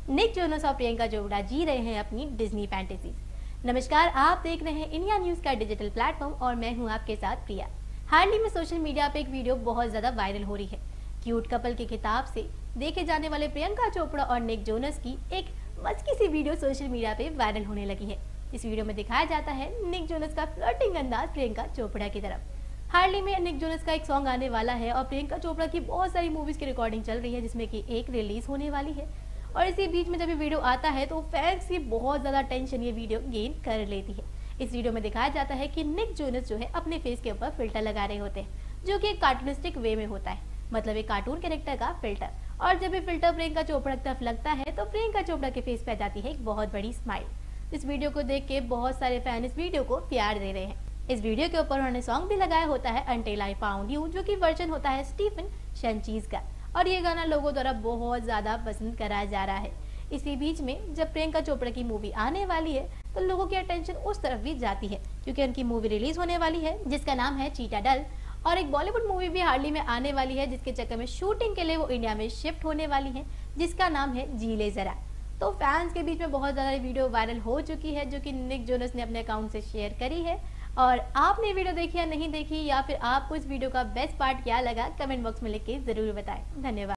Nick Jonas और प्रियंका चोपड़ा जी रहे हैं अपनी डिज्नी फैंटेसीज। नमस्कार, आप देख रहे हैं इंडिया न्यूज का डिजिटल प्लेटफॉर्म और मैं हूं आपके साथ प्रिया। हाल ही में सोशल मीडिया पे एक वीडियो बहुत ज्यादा वायरल हो रही है। क्यूट कपल के खिताब से देखे जाने वाले प्रियंका चोपड़ा और निक जोनस की एक मस्की सी वीडियो सोशल मीडिया पे वायरल होने लगी है। इस वीडियो में दिखाया जाता है निक जोनस का फ्लर्टिंग अंदाज प्रियंका चोपड़ा की तरफ। हाल ही में निक जोनस का एक सॉन्ग आने वाला है और प्रियंका चोपड़ा की बहुत सारी मूवीज की रिकॉर्डिंग चल रही है, जिसमें कि एक रिलीज होने वाली है। और इसी बीच में जब ये वीडियो आता है तो फैंस की बहुत ज्यादा टेंशन ये वीडियो गेन कर लेती है। इस वीडियो में दिखाया जाता है कि निक जोनस जो है अपने फेस के ऊपर फिल्टर लगा रहे होते हैं, जो कि एक कार्टूनिस्टिक वे में होता है, मतलब एक कार्टून कैरेक्टर का फिल्टर। और जब ये फिल्टर प्रियंका चोपड़ा की तरफ लगता है तो प्रियंका चोपड़ा के फेस पे आ जाती है एक बहुत बड़ी स्माइल। इस वीडियो को देख के बहुत सारे फैन इस वीडियो को प्यार दे रहे हैं। इस वीडियो के ऊपर उन्होंने सॉन्ग भी लगाया होता है अंटिल आई फाउंड यू, जो कि वर्जन होता है स्टीफन शनचीज का। और ये गाना लोगों द्वारा बहुत ज्यादा पसंद करा जा रहा है। इसी बीच में जब प्रियंका चोपड़ा की मूवी आने वाली है तो लोगों की अटेंशन उस तरफ भी जाती है, क्योंकि उनकी मूवी रिलीज होने वाली है जिसका नाम है चीटा डल। और एक बॉलीवुड मूवी भी हाल ही में आने वाली है, जिसके चक्कर में शूटिंग के लिए वो इंडिया में शिफ्ट होने वाली है, जिसका नाम है जी ले जरा। तो फैंस के बीच में बहुत ज़्यादा वीडियो वायरल हो चुकी है, जो कि निक जोनस ने अपने अकाउंट से शेयर करी है। और आपने वीडियो देखी या नहीं देखी, या फिर आपको इस वीडियो का बेस्ट पार्ट क्या लगा, कमेंट बॉक्स में लिख के जरूर बताएं। धन्यवाद।